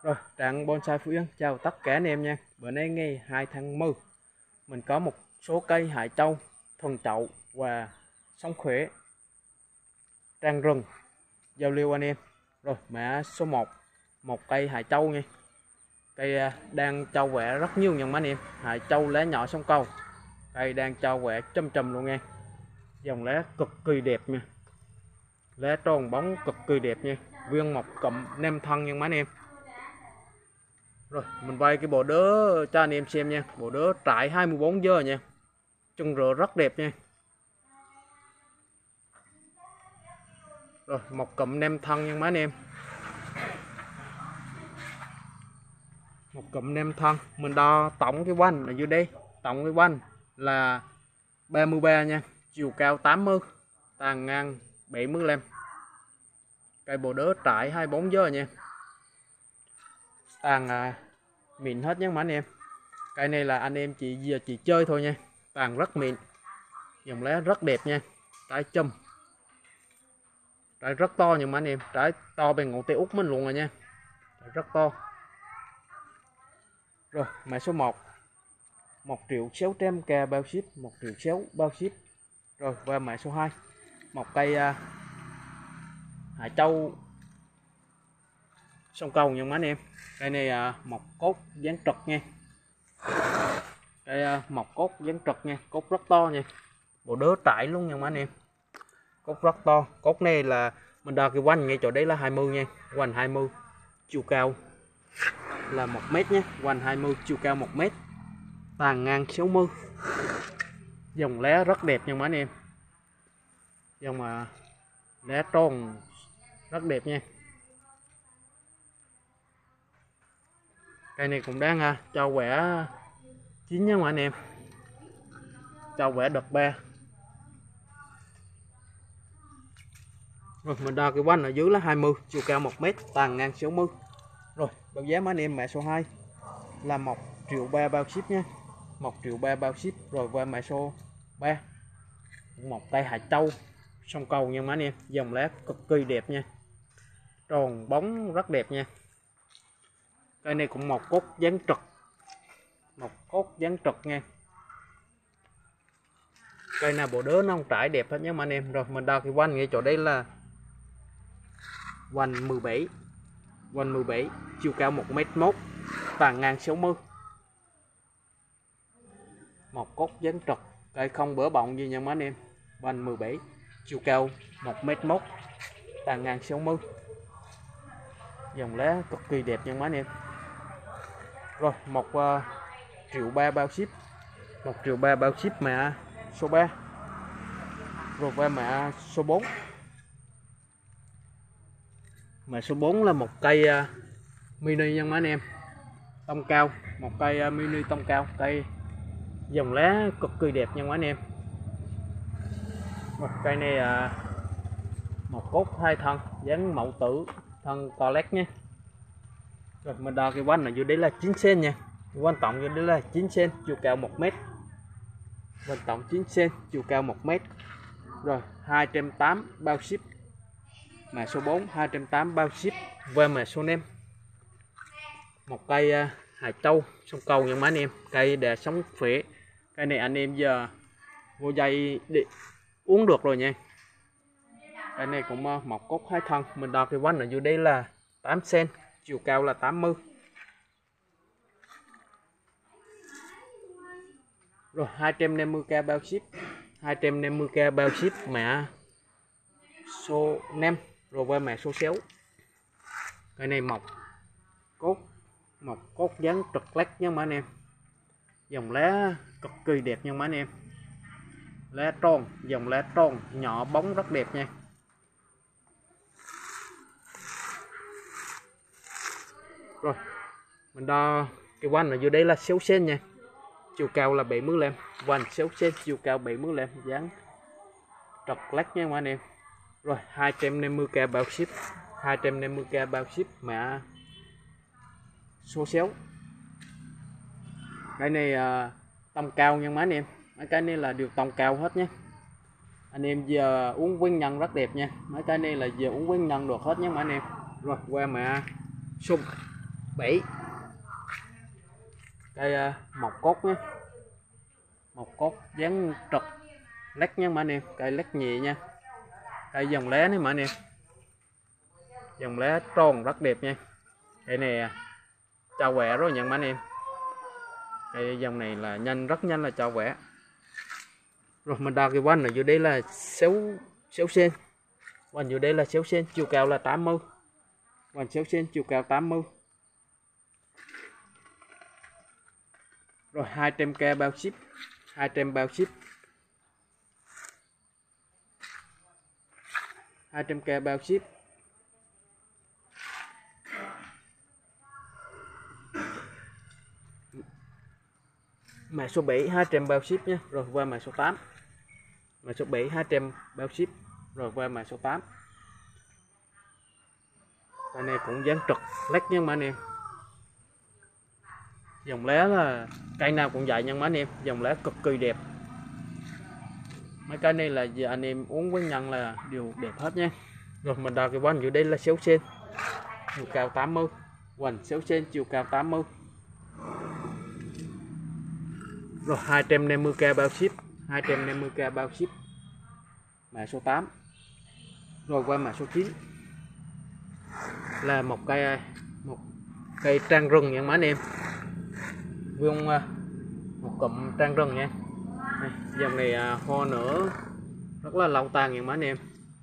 Rồi, Trạng Bonsai Phú Yên chào tất cả anh em nha. Bữa nay ngày 2 tháng 10, mình có một số cây hải châu, thuần chậu và sống khỏe trang rừng giao lưu anh em. Rồi, mã số 1, một cây hải châu nha. Cây đang cho quả rất nhiều nha anh em. Hải châu lá nhỏ sông cầu. Cây đang cho quả châm châm luôn nha. Dòng lá cực kỳ đẹp nha. Lá tròn bóng cực kỳ đẹp nha. Viên mọc cụm nem thân nha anh em. Rồi, mình quay cái bộ đớ cho anh em xem nha. Bộ đớ trải 24 giờ nha. Chân rửa rất đẹp nha. Rồi, một cụm nem thân nha mấy anh em. Một cụm nem thân. Mình đo tổng cái quanh ở dưới đây. Tổng cái quanh là 33 nha. Chiều cao 80, tàn ngang 75. Cây bộ đớ trải 24 giờ nha. Tàn mịn hết nhé mấy anh em. Cây này là anh em chỉ chơi thôi nha. Tàn rất mịn. Dòng lá rất đẹp nha. Trái chum. Trái rất to nha mấy anh em. Trái to bằng ngón tay út mình luôn rồi nha. Trái rất to. Rồi, mã số 1. 1.600.000 bao ship, 1.600.000 bao ship. Rồi, và mã số 2. Một cây hải châu sông cầu nha mấy anh em. Cây này mọc cốt dáng trật nha. Cây mọc cốt dáng trật nha, cốt rất to nha. Bộ đớ trải luôn nha mấy anh em. Cốt rất to. Cốt này là mình đo cái quanh ngay chỗ đấy là 20 nha. Quanh 20, chiều cao là 1 mét nhé. Quanh 20, chiều cao 1 mét. Tàn ngang 60. Dòng lá rất đẹp nha mấy anh em. Dòng lá tròn rất đẹp nha. Cây này cũng đang cho quả chín nha mấy anh em. Cho quả đợt 3. Rồi, mình đo cái quanh ở dưới là 20, chiều cao 1 mét, tàn ngang 60. Rồi, báo giá mấy anh em mã số 2 là 1.300.000 bao ship nha. 1.300.000 bao ship. Rồi qua mã số 3. Một cây hải châu sông cầu nha mấy anh em. Dòng lá cực kỳ đẹp nha. Tròn bóng rất đẹp nha. Cây này cũng một cốt dáng trật. Một cốt dáng trật nha. Cây nào bộ đớ nó không trải đẹp hết nhé mấy anh em. Rồi mình đo cái quanh ngay chỗ đây là quanh 17. Quanh 17, chiều cao 1m1, tàn ngang 60. Một cốt dáng trật. Cây không bỡ bọng gì nha mấy anh em. Quanh 17, chiều cao 1m1, tàn ngang 60. Dòng lá cực kỳ đẹp nha mấy anh em. Rồi, 1.300.000 bao ship. 1.300.000 bao ship mã số 3. Rồi qua mã số 4. Mã số 4 là một cây mini nha mấy anh em. Tông cao, một cây mini tông cao. Cây dòng lá cực kỳ đẹp nha mấy anh em. Rồi, cây này một cốt 2 thân, dáng mẫu tử, thân to lét nhé. Rồi mình đo cái quanh ở dưới đấy là 9 cm nha. Quan trọng dưới đấy là 9 cm, chiều cao 1 mét. Quan trọng 9 cm, chiều cao 1 mét. Rồi 280 bao ship. Mã số 4 280 bao ship. Và mã số 5. Một cây hải châu sông cầu nha mấy anh em. Cây để sống khỏe. Cây này anh em giờ vô dây để uống được rồi nha. Cây này cũng một cốt 2 thân. Mình đo cái quanh ở dưới đây là 8 cm, chiều cao là 80. Rồi 250.000 bao ship. 250.000 bao ship mã số 5. Rồi qua mã số 6. Cái này mọc cốt dáng trật lách nha mấy anh em. Dòng lá cực kỳ đẹp nha mấy anh em. Lá tròn, dòng lá tròn nhỏ bóng rất đẹp nha. Rồi mình đo cái quanh ở dưới đây là 6 cm nha. Chiều cao là 75. Quanh 6 cm, chiều cao 75. Dáng trật lách nha mấy anh em. Rồi 250.000 bao ship. 250.000 bao ship mã số 6. Cái này tông cao nha mấy anh em. Mấy cái này là đều tông cao hết nhé. Anh em giờ uống nguyên nhân rất đẹp nha. Mấy cái này là giờ uống nguyên nhân được hết nhé mấy anh em. Rồi qua mã số 7. Cây mọc cốt nhé, mọc cốt dáng trật lách nha mọi anh em, cây lách nhẹ nha. Cây dòng lá này mọi anh em, dòng lá tròn rất đẹp nha. Cây này cho quẻ rồi nhận mọi anh em. Cây dòng này là rất nhanh là cho quẻ. Rồi mình đo cái quanh ở dưới đây là 6 sen. Quanh dưới đây là 6 sen, chiều cao là 80. Quanh 6 sen, chiều cao 80. Rồi 200k bao ship, 200 bao ship. 200k bao ship. Mã số 7 200 bao ship nhé. Rồi qua mã số 8. Mã số 7 200 bao ship. Rồi qua mã số 8. Cái này cũng dáng trực lách nha mọi anh em. Dòng lá là cây nào cũng vậy nha mấy anh em, dòng lá cực kỳ đẹp. Mấy cái này là giờ anh em uống với nhân là đều đẹp hết nha. Rồi mình đo cái quanh dưới đây là 6 cm, chiều cao 80. Quanh 6 cm, chiều cao 80. Rồi 250k bao ship, 250k bao ship. Mã số 8. Rồi qua mã số 9 là một cây trang rừng nha mấy anh em. Vuông một cụm trang rừng nha. Đây, dòng này hoa nở rất là lâu tàn nha mấy anh em.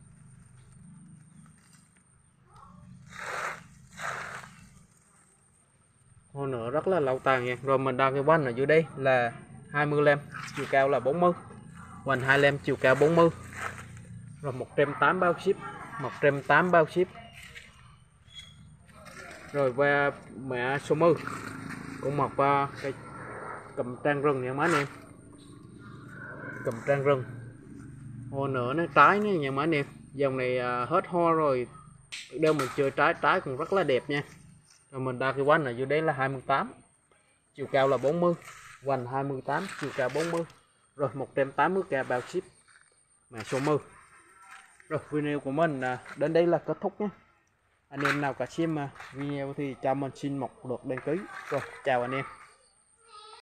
Hoa nở rất là lâu tàn nha. Rồi mình đo cái quanh ở dưới đây là 25, chiều cao là 40. Quanh 25, chiều cao 40. Rồi 180 bao ship, 180 bao ship. Rồi qua mã số 10 cũng một cây cụm trang rừng nha mấy anh em. Cụm trang rừng hoa nở nó trái nữa nha mấy anh em. Dòng này hết hoa rồi, đâu mình chơi trái cũng rất là đẹp nha. Rồi mình đo cái quanh ở dưới đây là 28, chiều cao là 40. Quanh 28, chiều cao 40. Rồi 180k bao ship. Mã số 10. Rồi video của mình đến đây là kết thúc nhé. Anh em nào cả xem video thì cho mình xin một lượt đăng ký. Rồi chào anh em.